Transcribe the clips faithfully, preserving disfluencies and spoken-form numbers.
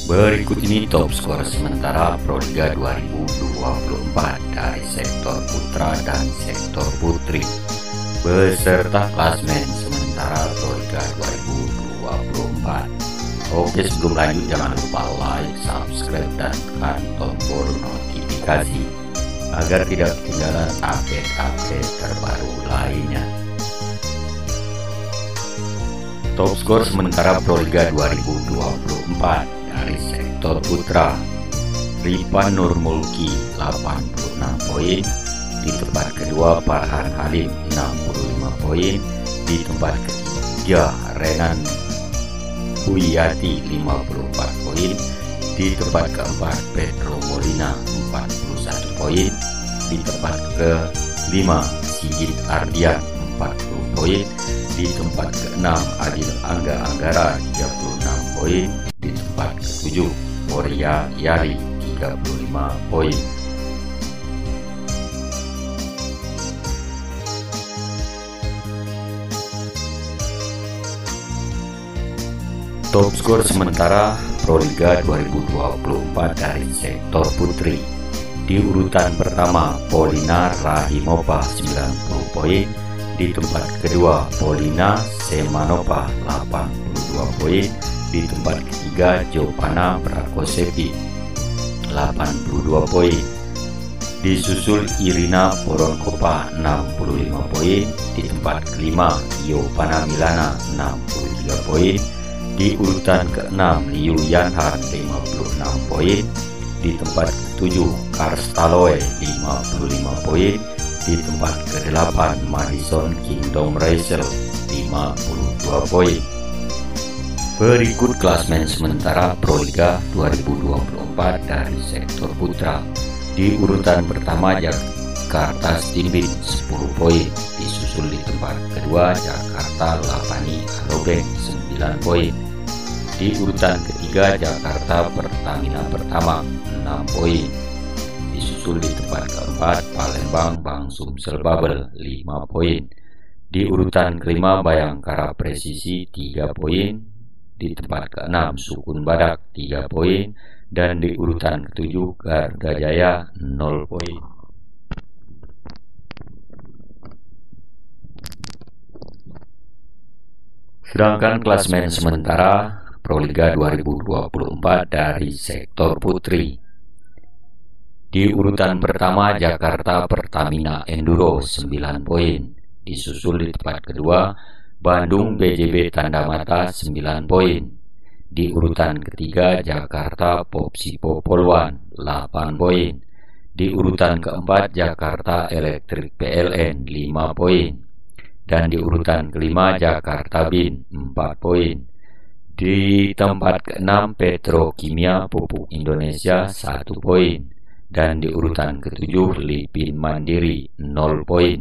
Berikut ini top skor sementara Proliga dua ribu dua puluh empat dari sektor putra dan sektor putri beserta klasmen sementara Proliga dua ribu dua puluh empat. Oke, sebelum lanjut jangan lupa like, subscribe, dan tekan tombol notifikasi agar tidak ketinggalan update-update terbaru lainnya. Top skor sementara Proliga dua ribu dua puluh empat dari sektor putra, Ripan Nurmulki delapan puluh enam poin, di tempat kedua Farhan Halim enam puluh lima poin, di tempat ketiga Renan Huyati lima puluh empat poin, di tempat keempat Pedro Molina empat puluh satu poin, di tempat kelima Sigit Ardian empat puluh poin, di tempat keenam Adil Angga Anggara tiga puluh enam poin, di tempat ketujuh Moria Yari tiga puluh lima poin. Top skor sementara Proliga dua ribu dua puluh empat dari sektor putri, di urutan pertama Polina Rahimova sembilan puluh poin, di tempat kedua Polina Semanova delapan puluh dua poin, di tempat ketiga Jopana Prakosepi delapan puluh dua poin, disusul Irina Voronkova enam puluh lima poin, di tempat kelima Jopana Milana enam puluh tiga poin, di urutan keenam Liu Yanhan lima puluh enam poin, di tempat ketujuh Karstaloe lima puluh lima poin, di tempat kedelapan Madison Kingdom Racel lima puluh dua poin. Berikut klasmen sementara Proliga dua ribu dua puluh empat dari sektor putra. Di urutan pertama Jakarta Stimbin sepuluh poin, disusul di tempat kedua Jakarta Lapani Alobeng sembilan poin. Di urutan ketiga Jakarta Pertamina Pertama enam poin, disusul di tempat keempat Palembang Bang Sumsel Babel lima poin. Di urutan kelima Bayangkara Presisi tiga poin, di tempat keenam Sukun Badak tiga poin, dan di urutan ketujuh Garda Jaya nol poin. Sedangkan klasmen sementara Proliga dua ribu dua puluh empat dari sektor putri, di urutan pertama Jakarta Pertamina Enduro sembilan poin, disusul di tempat kedua Bandung B J B Tandamata sembilan poin, di urutan ketiga Jakarta Popsipo Poluan delapan poin, di urutan keempat Jakarta Elektrik P L N lima poin, dan di urutan kelima Jakarta Bin empat poin. Di tempat keenam Petrokimia Pupuk Indonesia satu poin, dan di urutan ketujuh Lipin Mandiri nol poin.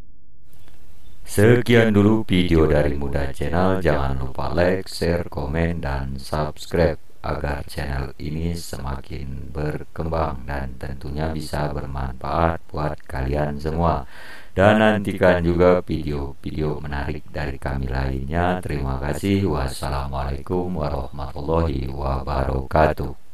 Sekian dulu video dari Muda Channel. Jangan lupa like, share, komen, dan subscribe agar channel ini semakin berkembang dan tentunya bisa bermanfaat buat kalian semua. Dan nantikan juga video-video menarik dari kami lainnya. Terima kasih. Wassalamualaikum warahmatullahi wabarakatuh.